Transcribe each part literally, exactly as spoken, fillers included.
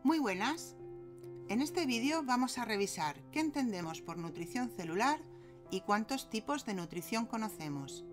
Muy buenas. En este vídeo vamos a revisar qué entendemos por nutrición celular y cuántos tipos de nutrición conocemos.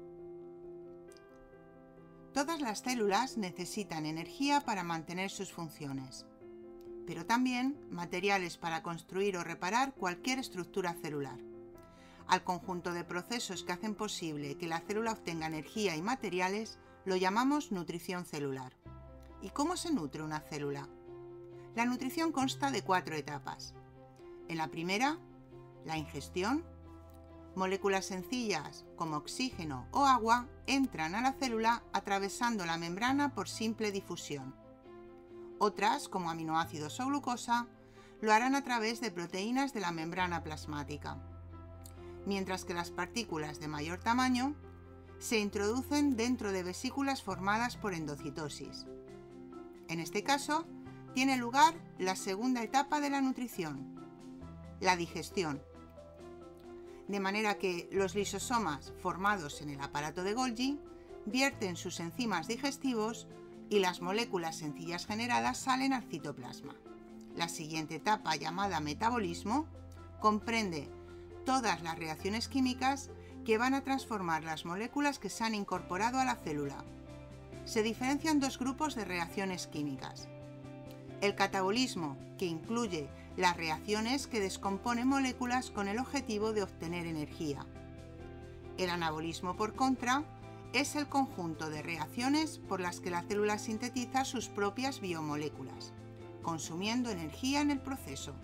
Todas las células necesitan energía para mantener sus funciones, pero también materiales para construir o reparar cualquier estructura celular. Al conjunto de procesos que hacen posible que la célula obtenga energía y materiales lo llamamos nutrición celular. ¿Y cómo se nutre una célula? La nutrición consta de cuatro etapas. En la primera, la ingestión. Moléculas sencillas como oxígeno o agua entran a la célula atravesando la membrana por simple difusión. Otras, como aminoácidos o glucosa, lo harán a través de proteínas de la membrana plasmática. Mientras que las partículas de mayor tamaño se introducen dentro de vesículas formadas por endocitosis. En este caso, tiene lugar la segunda etapa de la nutrición, la digestión. De manera que los lisosomas formados en el aparato de Golgi vierten sus enzimas digestivos y las moléculas sencillas generadas salen al citoplasma. La siguiente etapa, llamada metabolismo, comprende todas las reacciones químicas que van a transformar las moléculas que se han incorporado a la célula. Se diferencian dos grupos de reacciones químicas. El catabolismo, que incluye las reacciones que descomponen moléculas con el objetivo de obtener energía. El anabolismo, por contra, es el conjunto de reacciones por las que la célula sintetiza sus propias biomoléculas, consumiendo energía en el proceso.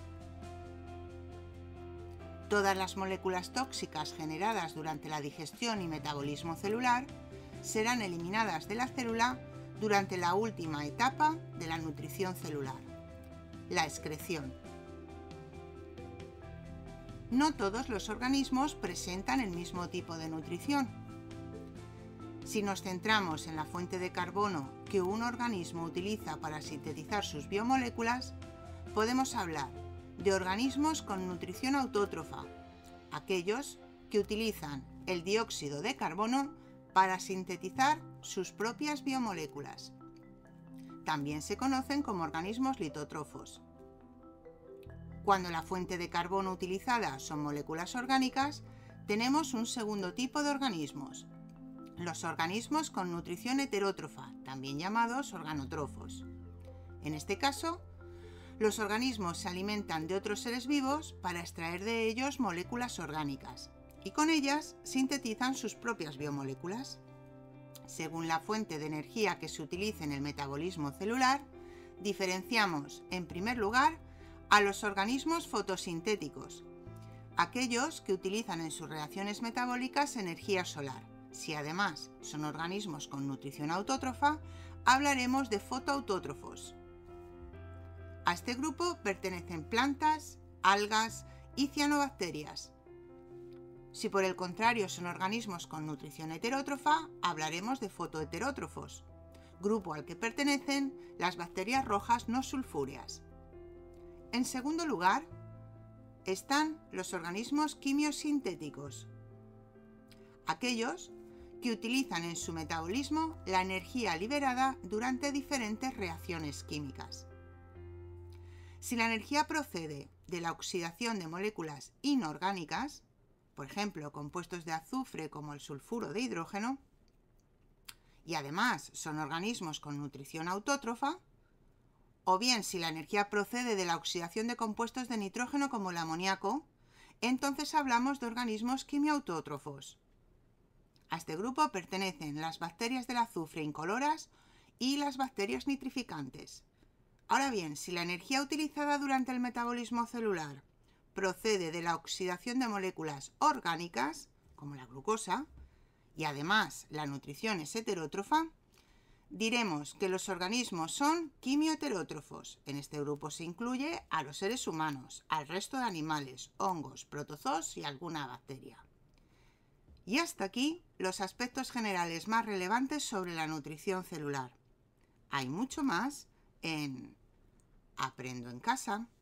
Todas las moléculas tóxicas generadas durante la digestión y metabolismo celular serán eliminadas de la célula durante la última etapa de la nutrición celular, la excreción. No todos los organismos presentan el mismo tipo de nutrición. Si nos centramos en la fuente de carbono que un organismo utiliza para sintetizar sus biomoléculas, podemos hablar de organismos con nutrición autótrofa, aquellos que utilizan el dióxido de carbono para sintetizar sus propias biomoléculas. También se conocen como organismos litótrofos. Cuando la fuente de carbono utilizada son moléculas orgánicas, tenemos un segundo tipo de organismos, los organismos con nutrición heterótrofa, también llamados organótrofos. En este caso, los organismos se alimentan de otros seres vivos para extraer de ellos moléculas orgánicas y con ellas sintetizan sus propias biomoléculas. Según la fuente de energía que se utilice en el metabolismo celular, diferenciamos, en primer lugar, a los organismos fotosintéticos, aquellos que utilizan en sus reacciones metabólicas energía solar. Si además son organismos con nutrición autótrofa, hablaremos de fotoautótrofos. A este grupo pertenecen plantas, algas y cianobacterias. Si por el contrario son organismos con nutrición heterótrofa, hablaremos de fotoheterótrofos, grupo al que pertenecen las bacterias rojas no sulfúreas. En segundo lugar, están los organismos quimiosintéticos, aquellos que utilizan en su metabolismo la energía liberada durante diferentes reacciones químicas. Si la energía procede de la oxidación de moléculas inorgánicas, por ejemplo, compuestos de azufre como el sulfuro de hidrógeno, y además son organismos con nutrición autótrofa, o bien si la energía procede de la oxidación de compuestos de nitrógeno como el amoníaco, entonces hablamos de organismos quimiautótrofos. A este grupo pertenecen las bacterias del azufre incoloras y las bacterias nitrificantes. Ahora bien, si la energía utilizada durante el metabolismo celular procede de la oxidación de moléculas orgánicas, como la glucosa, y además la nutrición es heterótrofa, diremos que los organismos son quimioheterótrofos. En este grupo se incluye a los seres humanos, al resto de animales, hongos, protozoos y alguna bacteria. Y hasta aquí los aspectos generales más relevantes sobre la nutrición celular. Hay mucho más en Aprendo en Casa.